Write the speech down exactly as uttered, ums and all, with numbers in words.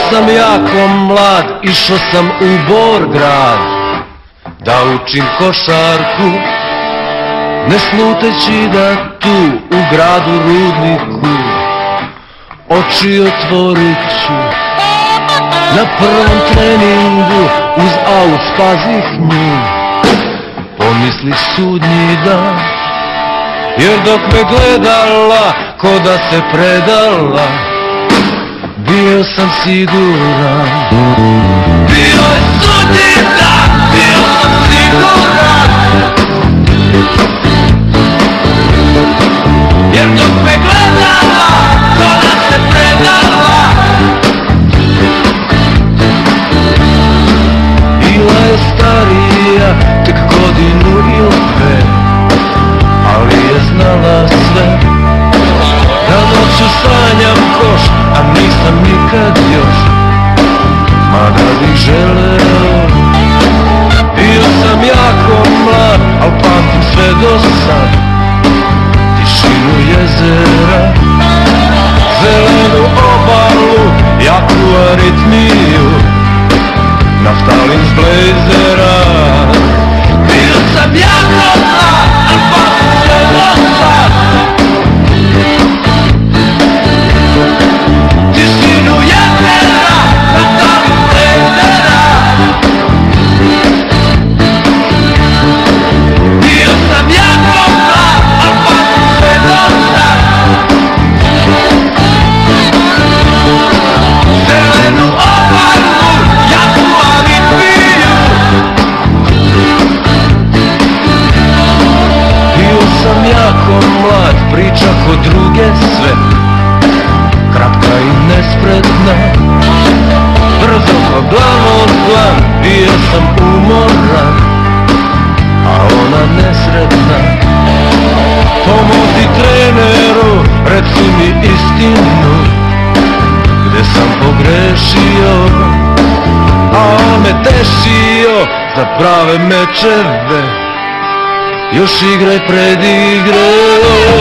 sam jako mlad, išao sam u Borgrad da učim košarku, ne sluteći da tu u gradu Rudniku oči otvorit ću. Na prvom treningu uz aut spazih nju, pomisli sudnji dan, jer dok me gledala ko da se predala, bio sam siguran. Bio je sudnji dan, bio sam siguran, jer dok me gledala ko da se predala, bila je starija tek godinu ili dve, ali je znala sve. Da noću sanjam koš, a nisam nikad još, mada bih želeo. Bio sam jako mlad, al pamtim sve do sad, tišinu jezera, zelenu obalu, jaku aritmiju, naftalin s blejzera. Bio sam jako mlad, al pamtim sve do sad, tišinu jezera, naftalin s blejzera. Bio sam jako mlad, al pamtim sve do sad, zelenu obalu, jaku aritmiju. Bio sam jako mlad, priča ko druge sve, kratka i nespretna, brzo ko glavno dlan. Bio sam umoran, a ona nesretna. Pomozi treneru, reci mi istinu, gde sam pogrešio, a on me tešio za prave mečeve, još igraj pred igre.